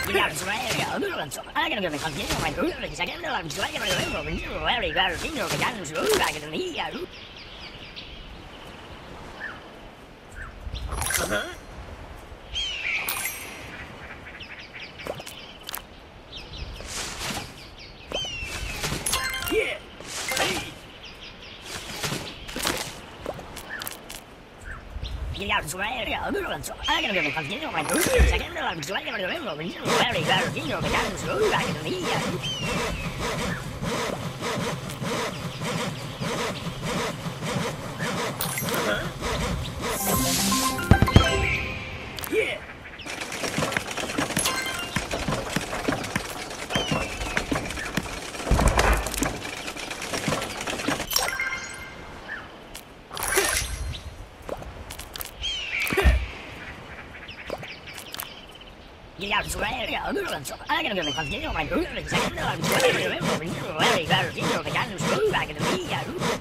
Yeah, it's right. I'm going to continue my group. Second, I'm slightly very well. You know, the guns roll back in the year. Yeah. Yeah, it's right. I'm going to continue my group. Second, I'm slightly very well. You know, the guns roll back in the year. Yeah. Yeah, it's right. I'm going to continue my group. Second, I'm slightly very well. You know, the guns roll back in the year.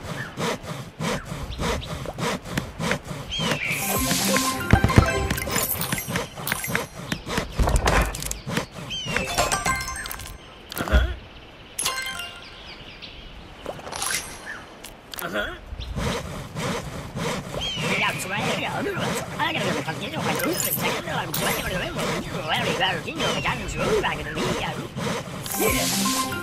Yeah, it's right. I'm going to continue my group. Second, I'm slightly very well. You know, the guns roll back in the year. Yeah.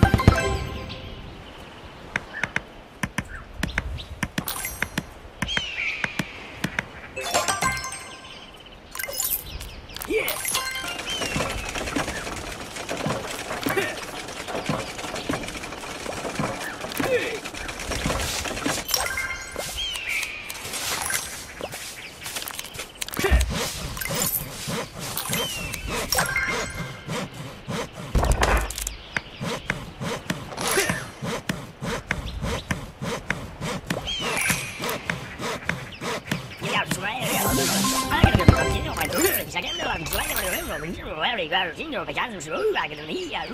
Second, I'm slightly very well. You know, the guns roll back in the year.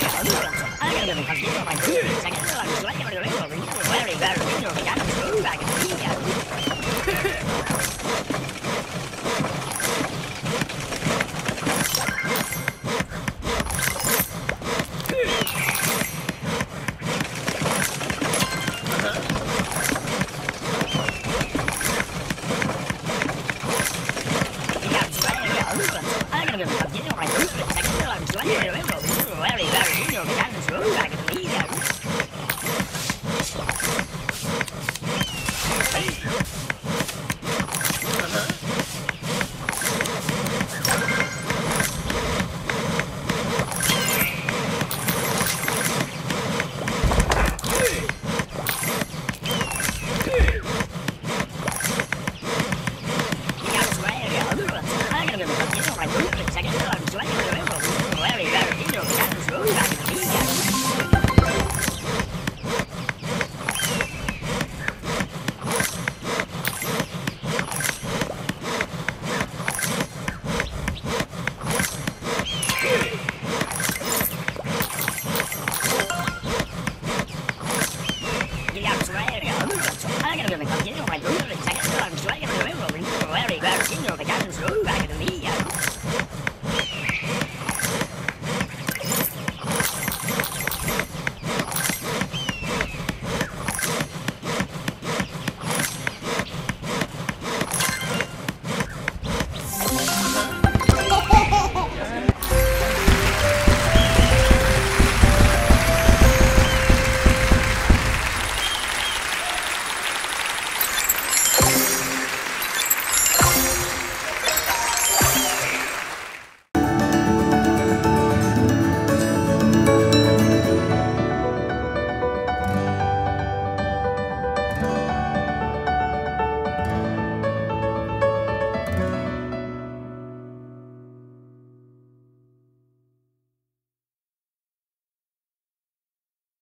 Very, very, very, very, very, very, very, very,